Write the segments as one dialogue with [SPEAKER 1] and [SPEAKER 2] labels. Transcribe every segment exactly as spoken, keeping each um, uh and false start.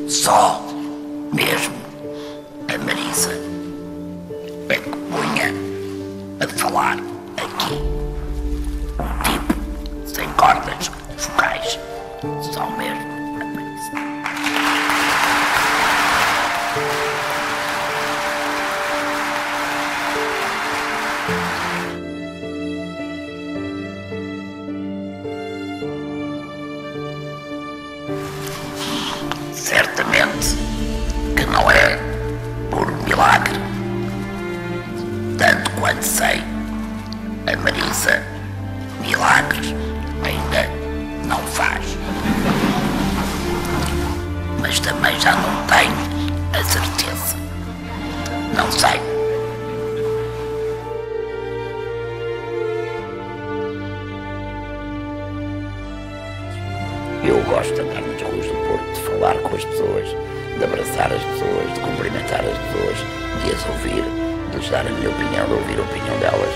[SPEAKER 1] Só mesmo a Marisa é que punha a falar aqui. Um tipo sem cordas vocais. Só mesmo a Marisa. Certamente que não é por milagre. Tanto quanto sei, a Marisa milagres ainda não faz. Mas também já não tenho a certeza. Não sei. Eu gosto de andar nas ruas do Porto, de falar com as pessoas, de abraçar as pessoas, de cumprimentar as pessoas, de as ouvir, de lhes dar a minha opinião, de ouvir a opinião delas.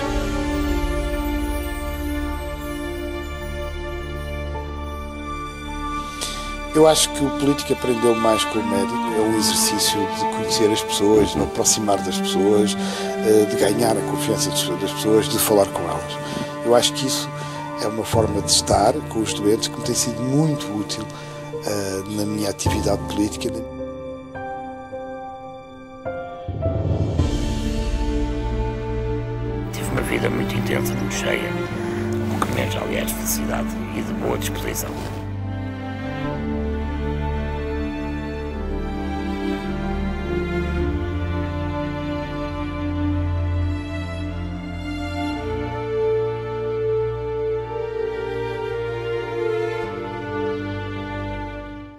[SPEAKER 2] Eu acho que o político aprendeu mais com o médico, é o exercício de conhecer as pessoas, de aproximar das pessoas, de ganhar a confiança das pessoas, de falar com elas. Eu acho que isso é uma forma de estar com os doentes que me tem sido muito útil uh, na minha atividade política.
[SPEAKER 1] Tive uma vida muito intensa, muito cheia, o que me enche, aliás, felicidade e de boa disposição.